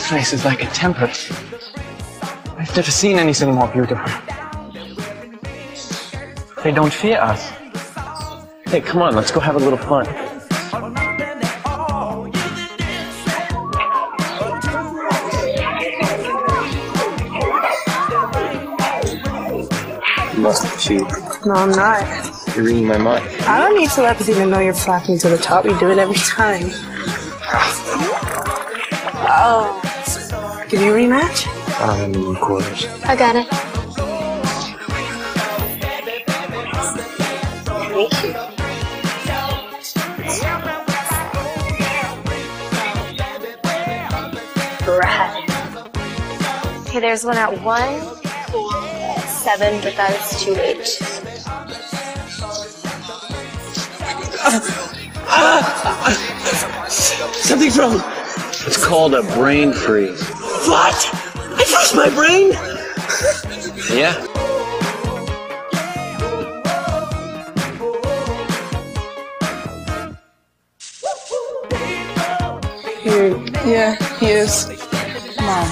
This place is like a temple. I've never seen anything more beautiful. They don't fear us. Hey, come on, let's go have a little fun. You must be cheap. No, I'm not. You're reading my mind. I don't need telepathy to know you're flocking to the top. You do it every time. Oh. Can you rematch? I don't have any quarters. I got it. Thank you. Right. Okay, there's one at 147, but that is too late. Something's wrong. It's called a brain freeze. What? I froze my brain? Yeah. Yeah, he is. Mom,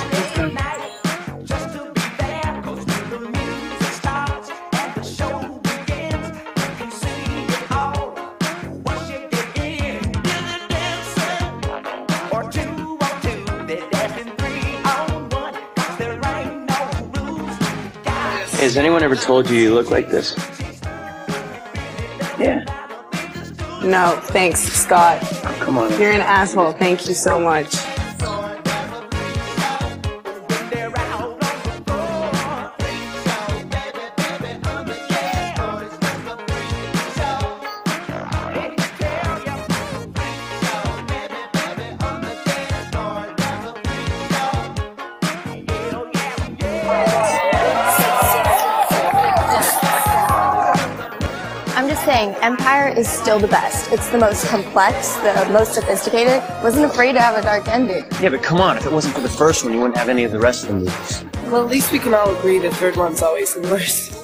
Has anyone ever told you you look like this? Yeah. no, thanks, Scott. Oh, come on. You're an asshole. Thank you so much. I'm just saying, Empire is still the best. It's the most complex, the most sophisticated. Wasn't afraid to have a dark ending. Yeah, but come on. If it wasn't for the first one, you wouldn't have any of the rest of the movies. Well, at least we can all agree the third one's always the worst.